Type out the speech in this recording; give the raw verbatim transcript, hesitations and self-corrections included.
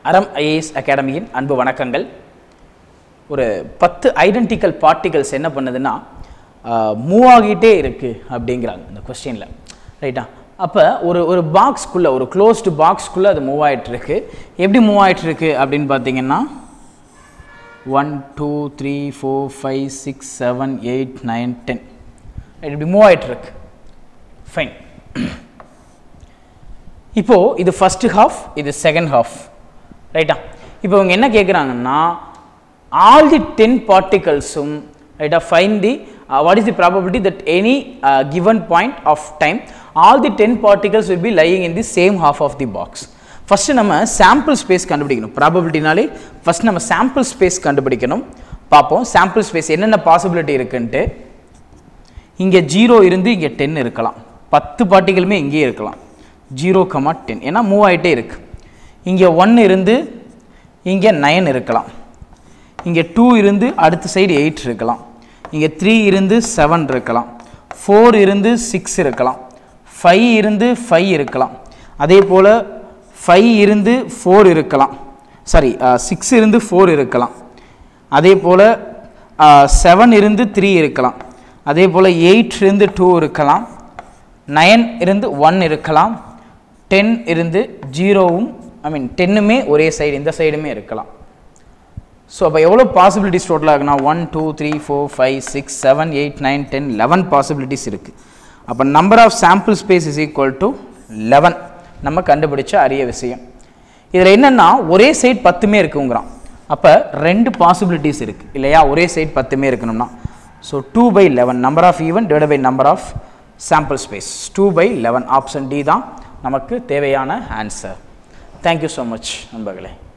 ARAM I A S அகாடமியின் அன்பு வணக்கங்கள். ஒரு பத்து ஐடென்டிக்கல் பார்ட்டிகல்ஸ் என்ன பண்ணுதுன்னா மூவ் ஆகிட்டே இருக்கு அப்படிங்கிறாங்க இந்த क्वेश्चनல. ரைட்டா? அப்ப ஒரு ஒரு பாக்ஸ்க்குள்ள ஒரு க்ளோஸ்டு பாக்ஸ்க்குள்ள அது மூவ் ஆயிட்டு இருக்கு. எப்படி மூவ் ஆயிட்டு இருக்கு அப்படினு பாத்தீங்கன்னா one two three four five six seven eight nine ten இப்படி மூவ் ஆயிட்டு இருக்கு. ஃபைன். இப்போ இது ஃபர்ஸ்ட் ஹாஃப், இது செகண்ட் ஹாஃப். ரைட்டா? இப்போ இவங்க என்ன கேக்குறாங்கன்னா all the ten particles um ரைட்டா find the uh, what is the probability that any uh, given point of time all the ten particles will be lying in the same half of the box. first நம்ம sample space கண்டுபிடிக்கணும். probability நாலே first நம்ம sample space கண்டுபிடிக்கணும். பாப்போம் sample space என்னென்ன possibility இருக்குன்னு. இங்க zero இருந்து இங்க ten இருக்கலாம். பத்து பார்ட்டிகளுமே இங்கே இருக்கலாம். zero, ten ஏனா மூவ் ஆயிட்டே இருக்கு. இங்க one இருந்து இங்க nine இருக்கலாம். இங்க two இருந்து அடுத்த சைடு eight இருக்கலாம். இங்க three இருந்து seven இருக்கலாம். four இருந்து six இருக்கலாம். five இருந்து five இருக்கலாம். அதே போல five இருந்து four இருக்கலாம். சாரி six இருந்து four இருக்கலாம். அதே போல seven இருந்து three இருக்கலாம். அதே போல eight இருந்து two இருக்கலாம். nine இருந்து one இருக்கலாம். ten இருந்து zero வும் I mean ten மே ஒரே சைடு இந்த சைடுமே இருக்கலாம். சோ அப்ப எவ்வளவு பாசிபிலிட்டிஸ் டோட்டலா இருக்குனா one two three four five six seven eight nine ten eleven possibilities இருக்கு. அப்ப number of sample space is equal to eleven நம்ம கண்டுபிடிச்ச அரிய விஷயம். இதுல என்னன்னா ஒரே சைடு ten மே இருக்குங்கறான். அப்ப ரெண்டு பாசிபிலிட்டிஸ் இருக்கு இல்லையா? ஒரே சைடு ten மே இருக்கணும்னா so two by eleven number of event divided by number of sample space two by eleven option D தான் நமக்கு தேவையான answer. Thank you so much நண்பர்களே.